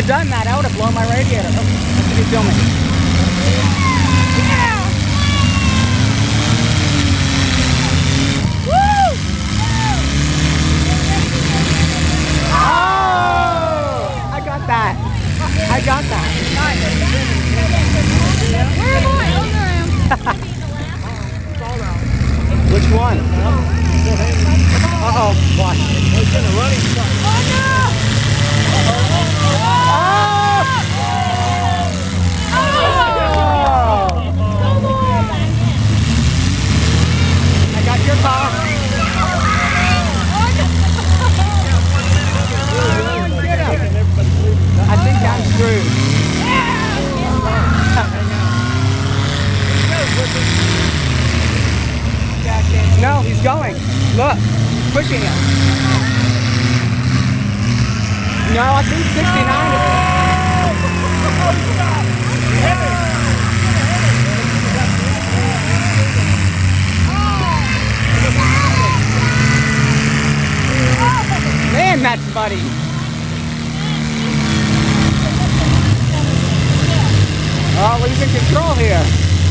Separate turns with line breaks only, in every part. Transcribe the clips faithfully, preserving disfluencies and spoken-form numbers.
done that, I would have blown my radiator. Oh, that's what he's filming. Yeah! Woo! Oh! I got that. I got that.
Where am I? Oh, there I am.
Which one? Uh-oh. Watch.
It's in a running spot.
Oh, no!
I got your car. Get him. I think I'm screwed. No, he's going. Look, pushing him. No, I think sixty-nine is... Man, that's funny. Oh, losing control here.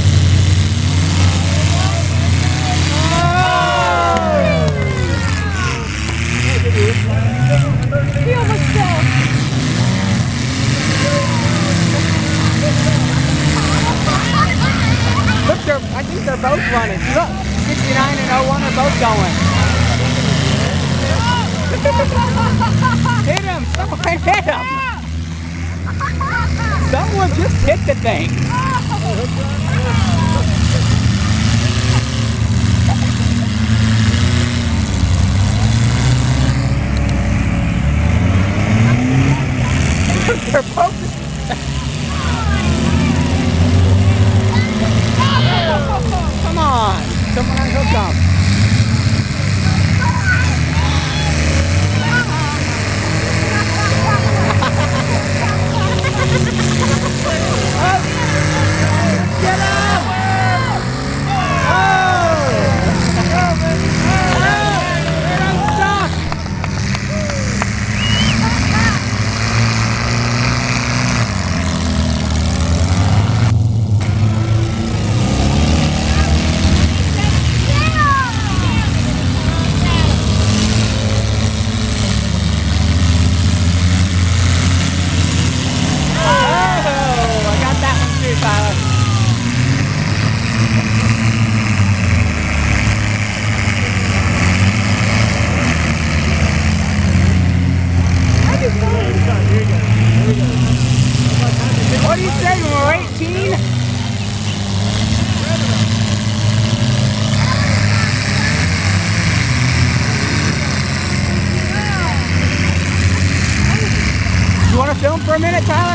He almost fell.
Look, they're, I think they're both running. Look, sixty-nine and oh one are both going. Hit him! Someone hit him! Someone just hit the thing. They're both... Come on! Someone unhook them. Get up! Oh! I'm stuck! What do you say when we're eighteen? You want to film for a minute, Tyler?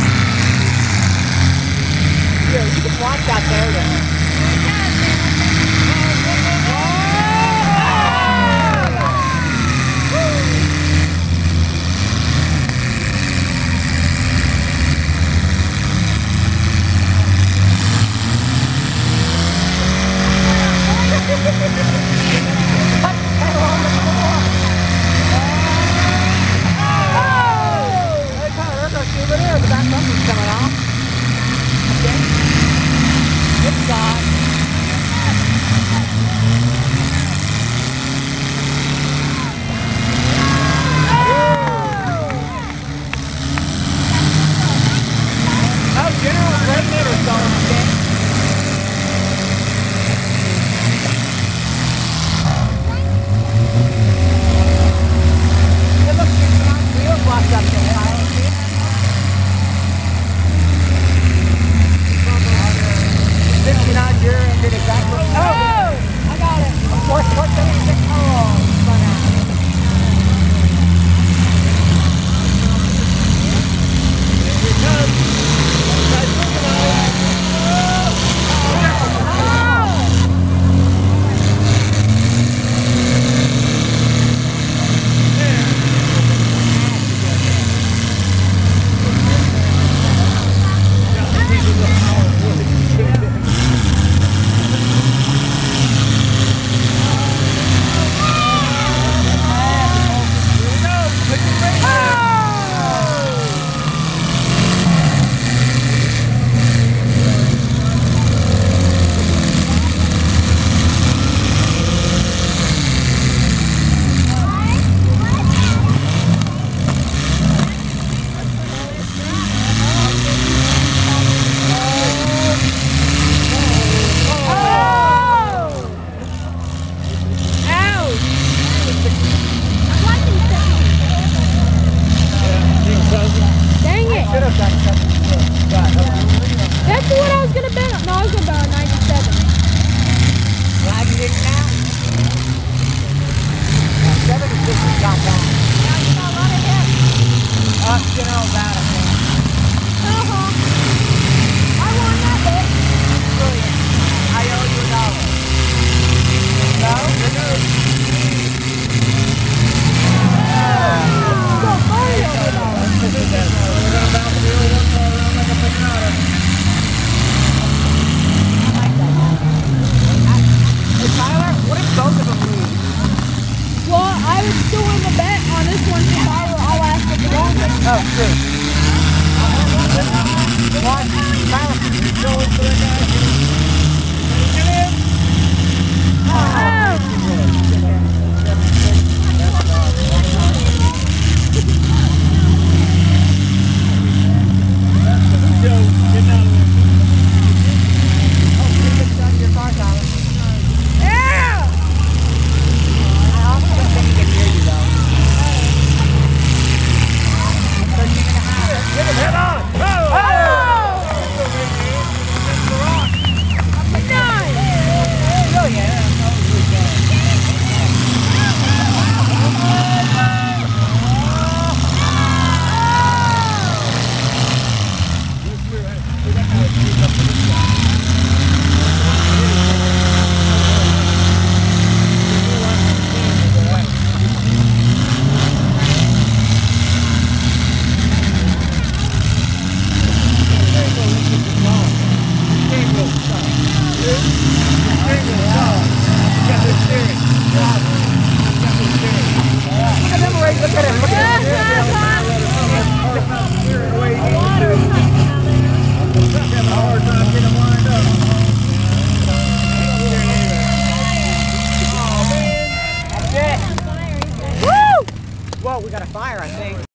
Here, you can watch out there then. Souvenir, the back bumper's coming off. Okay. Good shot.
I was still in the bet on this one since I I lasted the longest.
Oh, true. One, Tyler.
Ah!